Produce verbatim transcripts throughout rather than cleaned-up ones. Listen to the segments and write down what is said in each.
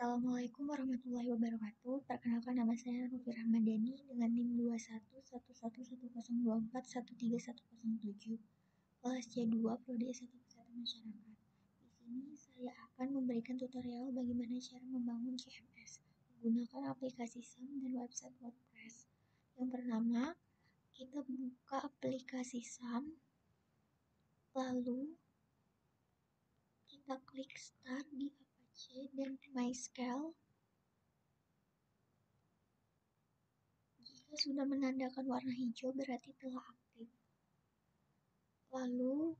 Assalamualaikum warahmatullahi wabarakatuh. Perkenalkan, nama saya Rufi Rahmadani dengan NIM dua satu satu satu satu nol dua empat satu tiga satu nol tujuh, kelas C dua, Prodi S satu Kesehatan Masyarakat. Di sini saya akan memberikan tutorial bagaimana cara membangun C M S menggunakan aplikasi SAM dan website WordPress. Yang pertama, kita buka aplikasi SAM, lalu kita klik Start di Apache dan MySQL. Jika sudah menandakan warna hijau, berarti telah aktif. Lalu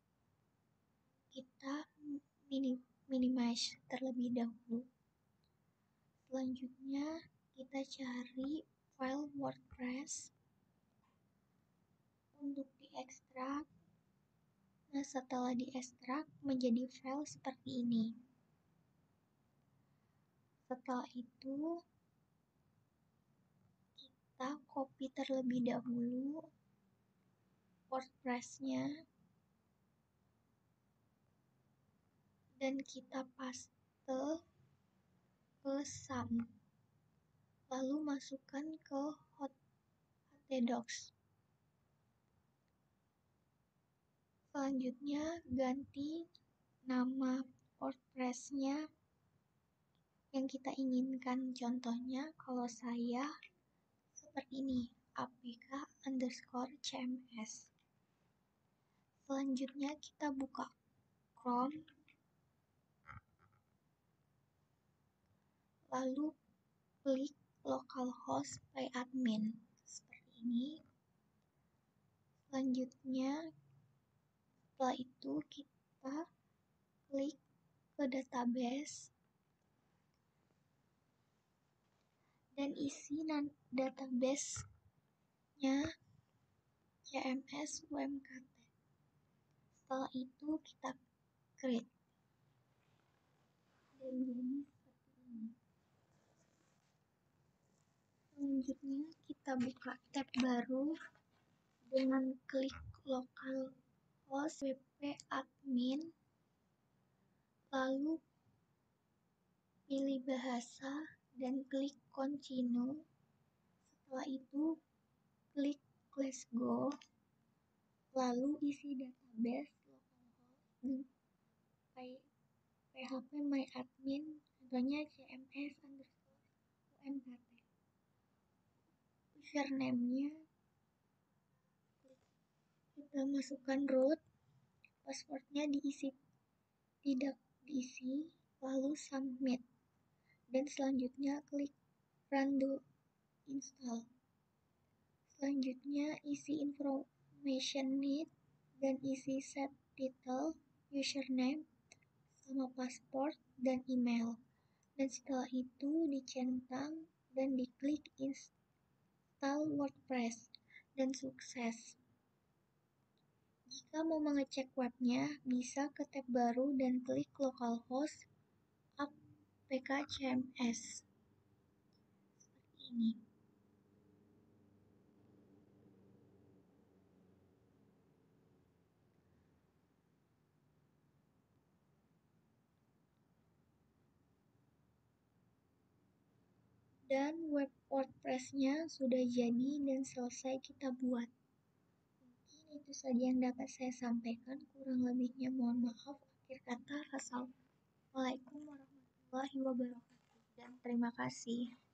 kita mini, minimize terlebih dahulu. Selanjutnya kita cari file WordPress untuk diekstrak. Nah, setelah diekstrak menjadi file seperti ini. Setelah itu kita copy terlebih dahulu WordPress-nya dan kita paste ke SAM, lalu masukkan ke htdocs. Selanjutnya ganti nama WordPress-nya yang kita inginkan. Contohnya kalau saya seperti ini, apk underscore cms. Selanjutnya kita buka Chrome, lalu klik localhost by admin seperti ini. Selanjutnya setelah itu kita klik ke database dan isi database-nya C M S U M K T. Setelah itu kita create dan jadi seperti ini. Selanjutnya kita buka tab baru dengan klik localhost wp admin, lalu pilih bahasa dan klik continue. Setelah itu klik let's go, lalu isi database localhost phpMyAdmin, contohnya cms underscore umkt. Username-nya kita masukkan root, passwordnya diisi tidak diisi, lalu submit, dan selanjutnya klik run to install. Selanjutnya isi information need dan isi set title, username, sama password dan email. Dan setelah itu dicentang dan diklik install WordPress dan sukses. Jika mau mengecek webnya, bisa ke tab baru dan klik localhost apk cms seperti ini. Dan web WordPress-nya sudah jadi dan selesai kita buat. Mungkin itu saja yang dapat saya sampaikan, kurang lebihnya mohon maaf. Akhir kata, assalamualaikum warahmatullahi wabarakatuh dan terima kasih.